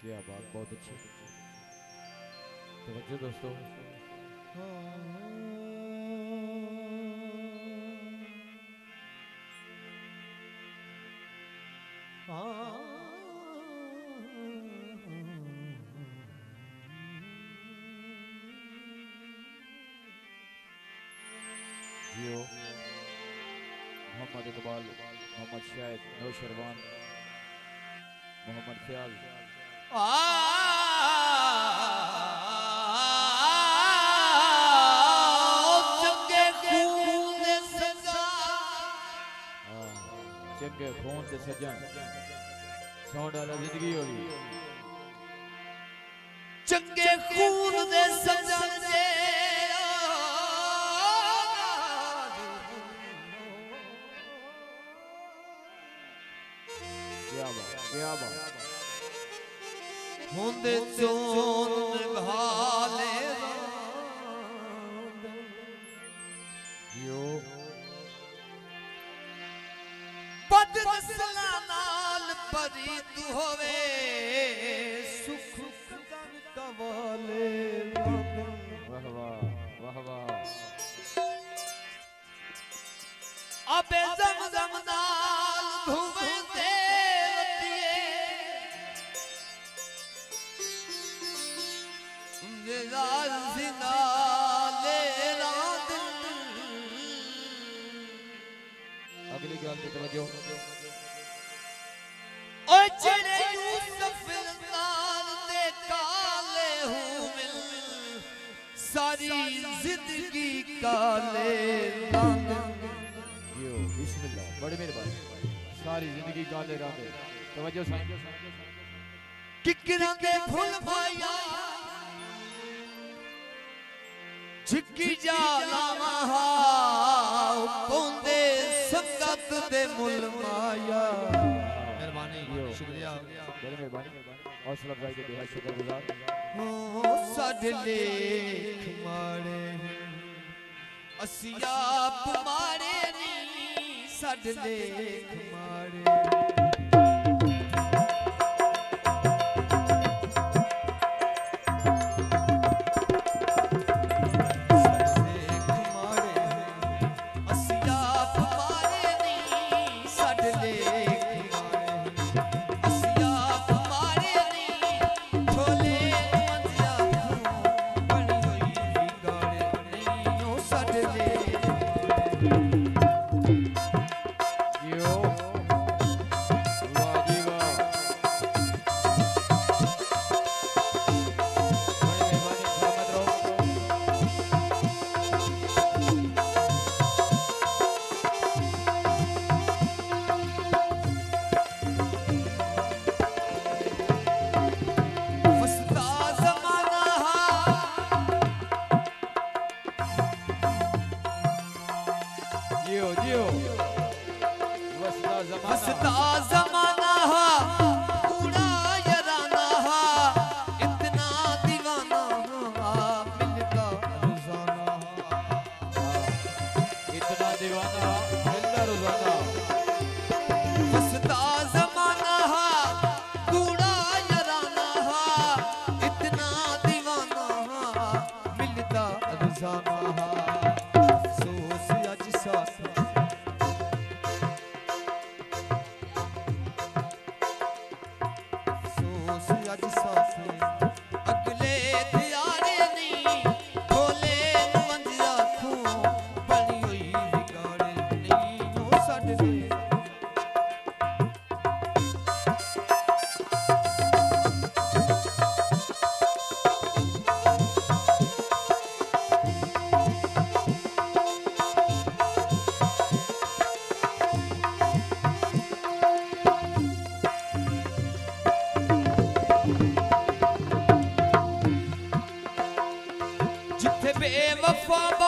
क्या बात, बहुत अच्छी। तो दोस्तों जियो मोहम्मद इकबाल, मोहम्मद शाहिद, नौशरवान, मोहम्मद ख्याल, चंगे खून दे सजन साउंड वाला जिंदगी होगी। चंगे खून दे सजन जे क्या बात होंदे चोन घाले जियो बद नस्ला नाल परी तू होवे सुख कवाले। वाह वाह वाह वाह। अबे ज़मज़म नाल धुवे ते अगली गल पे तवज्जो। ओ चढ़े यूसुफ नाल दे काले हूं मिल सारी जिंदगी काले रंग। यो बिस्मिल्लाह, बड़ी मेहरबानी। सारी जिंदगी काले रंग। तवज्जो साईं। किकरां दे फुल भाया झिकी जाला महा पोंदे संगत दे मुल माया। मेहरबानी, शुक्रिया, बड़ी मेहरबानी। हौसला अफजाई के बेहद शुक्रगुजार। साडे लेख मारे असी आप मारे नी, साडे लेख मारे। बेवफा